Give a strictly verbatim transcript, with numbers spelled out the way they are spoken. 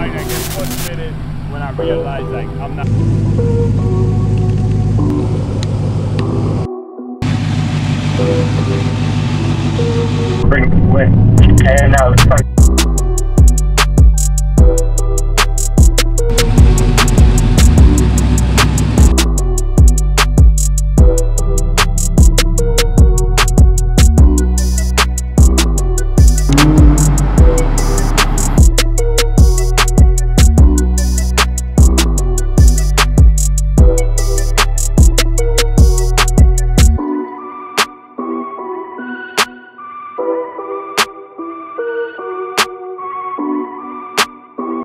point, I get frustrated when I realize like I'm not. Bring it away. And now it's